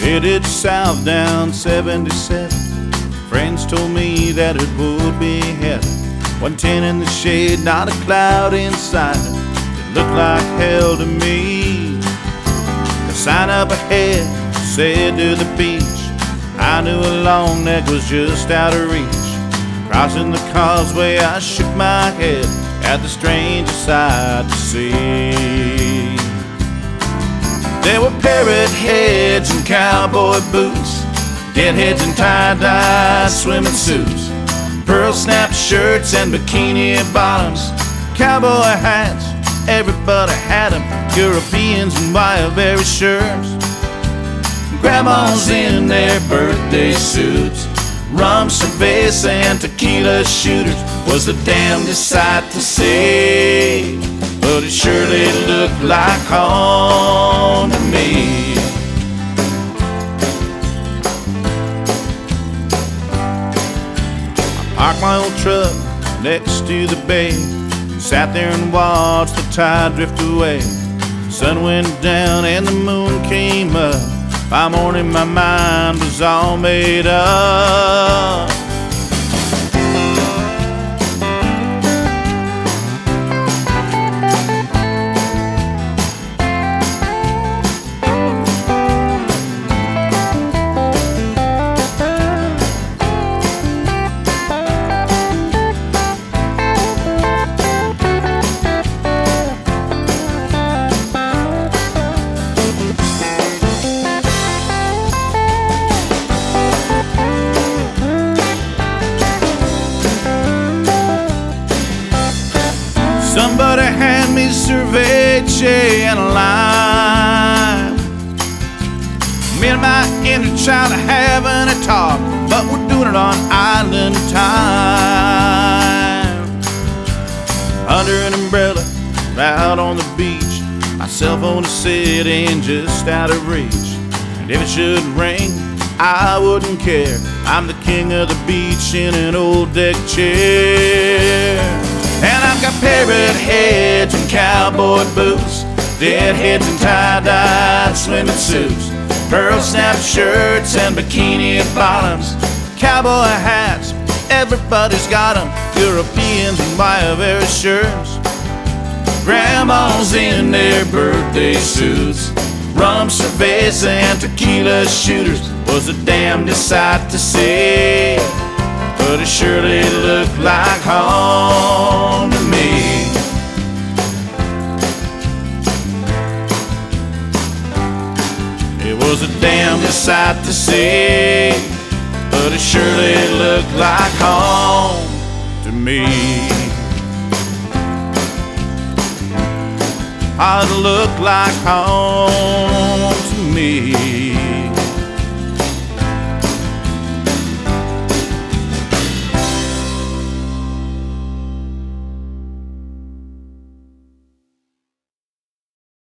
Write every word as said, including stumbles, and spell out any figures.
Headed south down seventy-seven. Friends told me that it would be heaven. one ten in the shade, not a cloud inside. It looked like hell to me. The sign up ahead said to the beach. I knew a long neck was just out of reach. Crossing the causeway, I shook my head at the strangest sight to see. There were Parrotheads and cowboy boots, deadheads in tie-dye swimming suits, pearl snap shirts and bikini bottoms, cowboy hats, everybody had them, Europeans in wire-berry shirts, grandmas in their birthday suits, rum, cerveza, and tequila shooters. Was the damnedest sight to see, but it surely looked like home to me. I parked my old truck next to the bay, sat there and watched the tide drift away. Sun went down and the moon came up. By morning my mind was all made up. Somebody hand me cerveza and a lime. Me and my inner child are having a talk, but we're doing it on island time. Under an umbrella, out on the beach, my cell phone is sitting just out of reach. And if it should ring, I wouldn't care. I'm the king of the beach in an old deck chair. And I've got Parrotheads and cowboy boots, deadheads and tie-dye swimming suits, pearl snap shirts and bikini bottoms, cowboy hats, everybody's got them, Europeans in wire-berry shirts, grandmas in their birthday suits, rum, cerveza, and tequila shooters. Was the damnedest sight to see, but it surely looked like home to me. It was a damnedest sight to see, but it surely looked like home to me. It looked like home